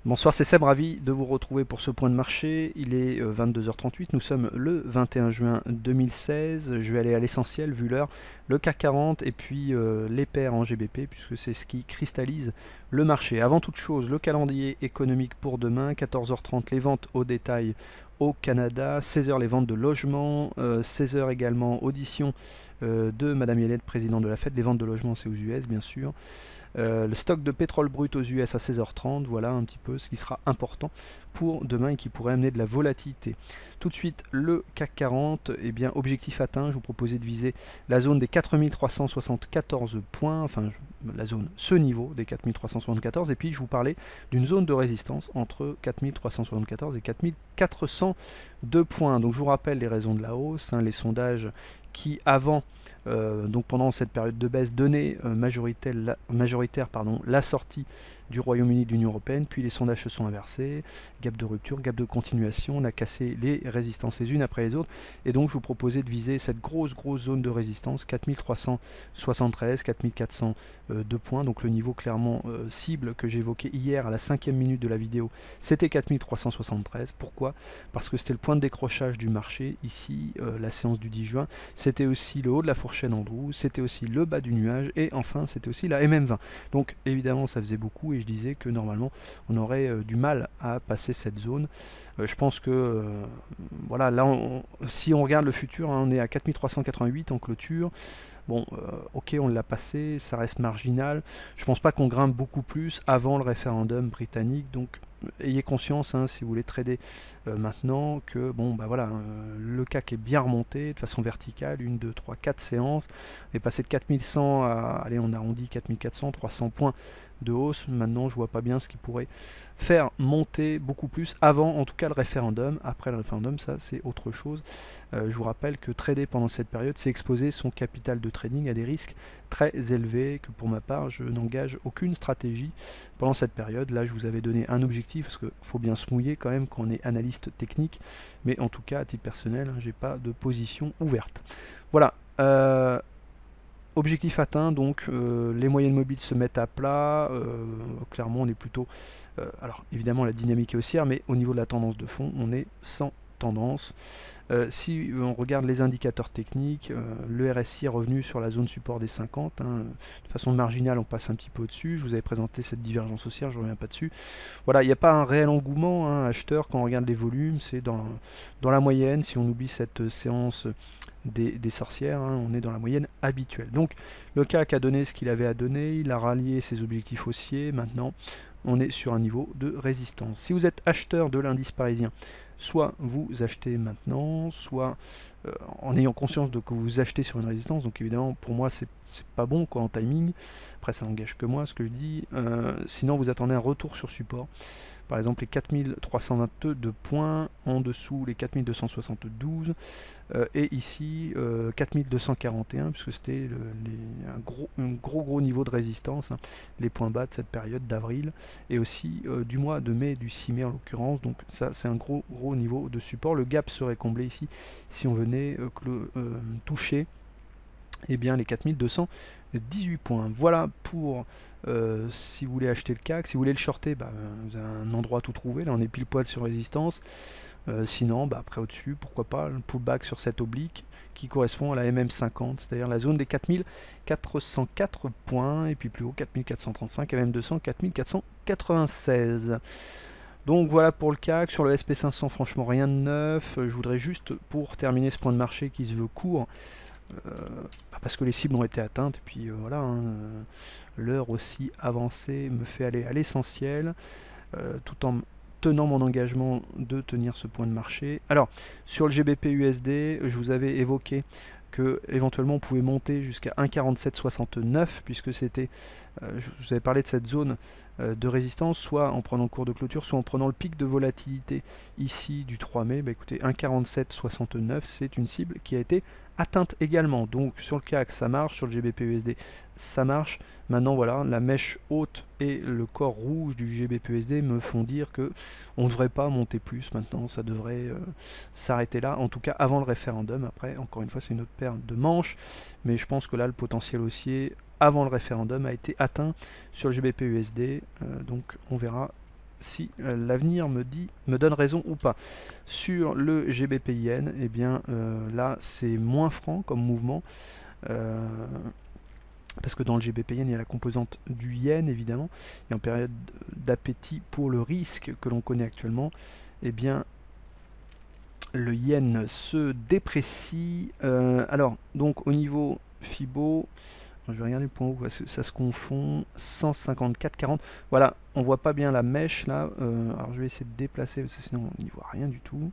Bonsoir, c'est Seb, ravi de vous retrouver pour ce point de marché. Il est 22h38, nous sommes le 21 juin 2016. Je vais aller à l'essentiel vu l'heure, le CAC 40 et puis les paires en GBP puisque c'est ce qui cristallise le marché. Avant toute chose, le calendrier économique pour demain, 14h30 les ventes au détail au Canada, 16h les ventes de logements, 16h également audition de Madame Yellen, présidente de la Fed. Les ventes de logements c'est aux US bien sûr. Le stock de pétrole brut aux US à 16h30, voilà un petit peu ce qui sera important pour demain et qui pourrait amener de la volatilité. Tout de suite, le CAC 40, eh bien, objectif atteint, je vous proposais de viser la zone des 4374 points, enfin la zone, ce niveau des 4374, et puis je vous parlais d'une zone de résistance entre 4374 et 4402 points. Donc je vous rappelle les raisons de la hausse, les sondages qui avant, donc pendant cette période de baisse, donnait majoritaire la sortie du Royaume-Uni de l'Union Européenne, puis les sondages se sont inversés, gap de rupture, gap de continuation, on a cassé les résistances les unes après les autres, et donc je vous proposais de viser cette grosse zone de résistance, 4373, 4402 points, donc le niveau clairement cible que j'évoquais hier à la 5e minute de la vidéo, c'était 4373, pourquoi? Parce que c'était le point de décrochage du marché, ici, la séance du 10 juin, c'était aussi le haut de la fourchette Andrew, c'était aussi le bas du nuage, et enfin c'était aussi la MM20. Donc évidemment ça faisait beaucoup, et je disais que normalement on aurait du mal à passer cette zone. Je pense que voilà, là si on regarde le futur, on est à 4388 en clôture. Bon, ok, on l'a passé, ça reste marginal. Je pense pas qu'on grimpe beaucoup plus avant le référendum britannique, donc ayez conscience, si vous voulez trader maintenant, que bon, bah voilà, le CAC est bien remonté de façon verticale, 1, 2, 3, 4 séances. On est passé de 4100 à, allez, on arrondit 4400, 300 points de hausse. Maintenant, je vois pas bien ce qui pourrait faire monter beaucoup plus avant, en tout cas, le référendum. Après le référendum, ça, c'est autre chose. Je vous rappelle que trader pendant cette période, c'est exposer son capital de trading à des risques très élevés, que pour ma part, je n'engage aucune stratégie pendant cette période. Là, je vous avais donné un objectif, parce qu'il faut bien se mouiller quand même quand on est analyste technique, mais en tout cas, à titre personnel, j'ai pas de position ouverte. Voilà. Objectif atteint, donc les moyennes mobiles se mettent à plat, clairement on est plutôt, alors évidemment la dynamique est haussière, mais au niveau de la tendance de fond, on est sans tendance. Si on regarde les indicateurs techniques, le RSI est revenu sur la zone support des 50, de façon marginale on passe un petit peu au-dessus, je vous avais présenté cette divergence haussière, je ne reviens pas dessus. Voilà, il n'y a pas un réel engouement acheteur quand on regarde les volumes, c'est dans la moyenne, si on oublie cette séance des sorcières, on est dans la moyenne habituelle. Donc le CAC a donné ce qu'il avait à donner, il a rallié ses objectifs haussiers, maintenant on est sur un niveau de résistance. Si vous êtes acheteur de l'indice parisien, soit vous achetez maintenant, soit en ayant conscience de que vous achetez sur une résistance, donc évidemment pour moi c'est pas bon quoi en timing, après ça n'engage que moi ce que je dis, sinon vous attendez un retour sur support, par exemple les 4322 points, en dessous les 4272, et ici 4241, puisque c'était un gros niveau de résistance, les points bas de cette période d'avril, et aussi du mois de mai, du 6 mai en l'occurrence, donc ça c'est un gros niveau de support. Le gap serait comblé ici si on venait toucher bien les 4218 points. Voilà pour si vous voulez acheter le CAC. Si vous voulez le shorter, vous avez un endroit tout trouvé. Là on est pile poil sur résistance. Sinon, après au-dessus, pourquoi pas le pullback sur cette oblique qui correspond à la MM50, c'est-à-dire la zone des 4404 points, et puis plus haut 4435, MM200, 4496. Donc voilà pour le CAC. Sur le SP500, franchement rien de neuf. Je voudrais juste, pour terminer ce point de marché qui se veut court, parce que les cibles ont été atteintes, et puis voilà, l'heure aussi avancée me fait aller à l'essentiel, tout en tenant mon engagement de tenir ce point de marché. Alors, sur le GBP USD, je vous avais évoqué que éventuellement on pouvait monter jusqu'à 1,4769, puisque c'était, je vous avais parlé de cette zone de résistance, soit en prenant le cours de clôture, soit en prenant le pic de volatilité ici du 3 mai. Écoutez, 1,4769, c'est une cible qui a été atteinte également. Donc sur le CAC ça marche, sur le GBP USD ça marche. Maintenant voilà, la mèche haute et le corps rouge du GBP USD me font dire que on ne devrait pas monter plus maintenant, ça devrait s'arrêter là, en tout cas avant le référendum. Après, encore une fois, c'est une autre paire de manches, mais je pense que là le potentiel haussier avant le référendum a été atteint sur le GBP USD, donc on verra si l'avenir me donne raison ou pas. Sur le GBP-Yen, eh bien là c'est moins franc comme mouvement, parce que dans le GBP-Yen il y a la composante du yen évidemment, et en période d'appétit pour le risque que l'on connaît actuellement, eh bien le yen se déprécie. Alors donc au niveau FIBO, je vais regarder le point haut parce que ça se confond. 154,40. Voilà, on voit pas bien la mèche là. Alors je vais essayer de déplacer parce que sinon on n'y voit rien du tout.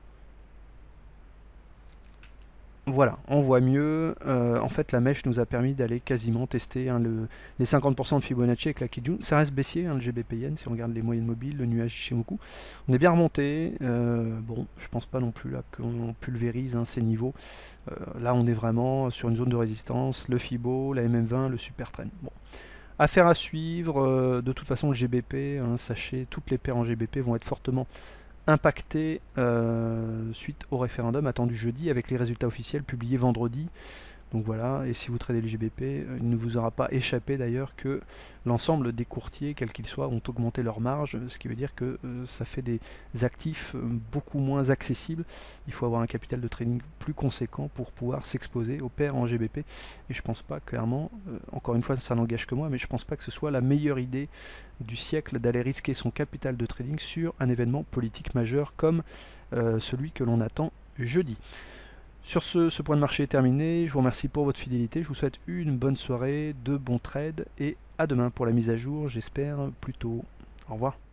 Voilà, on voit mieux. En fait, la mèche nous a permis d'aller quasiment tester les 50% de Fibonacci avec la Kijun. Ça reste baissier, hein, le GBP Yen, si on regarde les moyennes mobiles, le nuage Ishimoku. On est bien remonté. Bon, je pense pas non plus là qu'on pulvérise ces niveaux. Là, on est vraiment sur une zone de résistance. Le Fibo, la MM20, le Super Trend. Bon. Affaire à suivre. De toute façon, le GBP, sachez, toutes les paires en GBP vont être fortement impacté suite au référendum attendu jeudi avec les résultats officiels publiés vendredi. Donc voilà, et si vous tradez le GBP, il ne vous aura pas échappé d'ailleurs que l'ensemble des courtiers, quels qu'ils soient, ont augmenté leur marge, ce qui veut dire que ça fait des actifs beaucoup moins accessibles. Il faut avoir un capital de trading plus conséquent pour pouvoir s'exposer aux paires en GBP. Et je pense pas, clairement, encore une fois, ça n'engage que moi, mais je pense pas que ce soit la meilleure idée du siècle d'aller risquer son capital de trading sur un événement politique majeur comme celui que l'on attend jeudi. Sur ce point de marché est terminé, je vous remercie pour votre fidélité, je vous souhaite une bonne soirée, de bons trades et à demain pour la mise à jour, j'espère plus tôt. Au revoir.